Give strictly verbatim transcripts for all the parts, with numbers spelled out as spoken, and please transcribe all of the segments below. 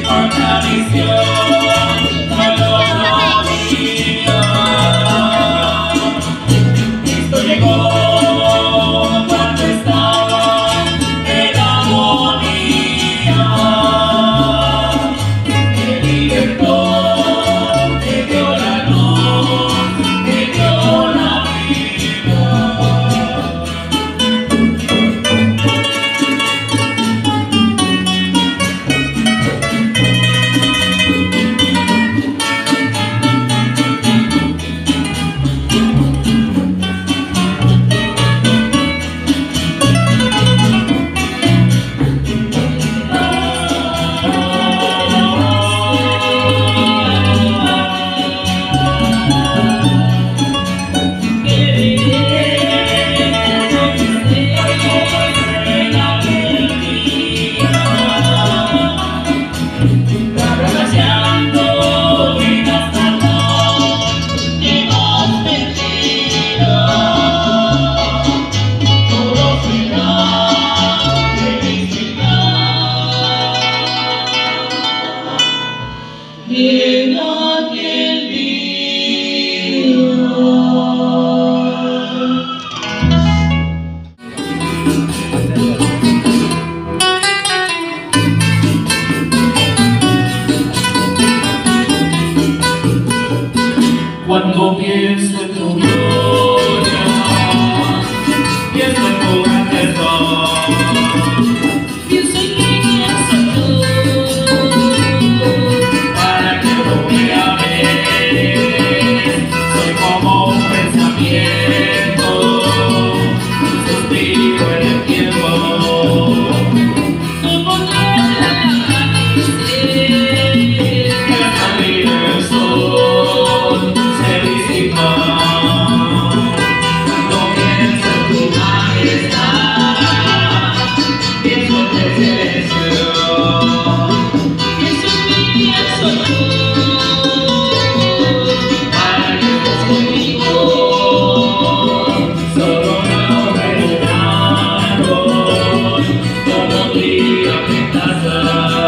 En aquel día. Cuando pienso en tu gloria, pienso en tu grandeza, Pienso en quién soy tú, para que no me ames. Soy como un pensamiento, un suspiro en el tiempo. no podré agradecer Que al salir el sol se disipa. Cuando pienso en tu majestad, pienso en tu silencio. Pienso en quién soy tú, Para que estés conmigo, solo una hoja en un árbol, como un día en casa.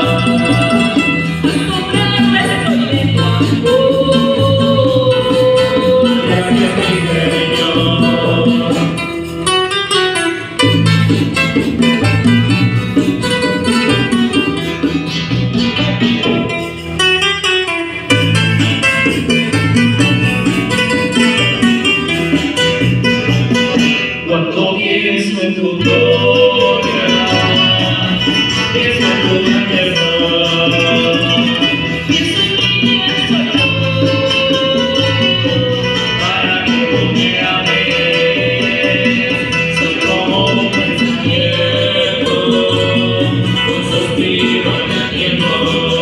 asombrarme estoy de tu amor. Gracias, mi Señor. Cuando pienso en tu gloria, pienso en tu grandeza, Pienso en quién soy tú, para que no me ames. Soy como un pensamiento, un suspiro en el tiempo.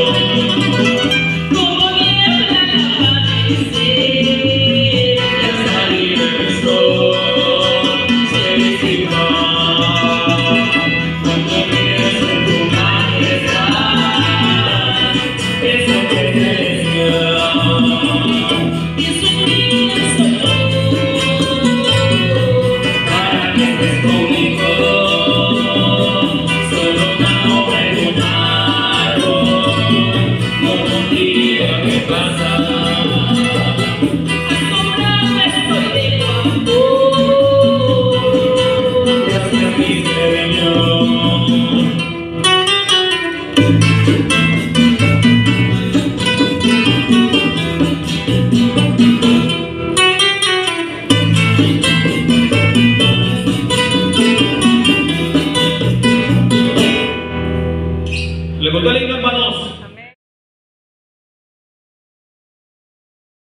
como niebla al amanecer. Y al salir el sol se disipa. Cuando pienso en tu majestad, pienso en tu excelencia. Pienso en quién soy tú, Para que estés conmigo, solo una hoja en un árbol, como un día que pasa. asombrarme estoy de tu amor. Gracias, mi Señor. Le contó el himno, hermanos.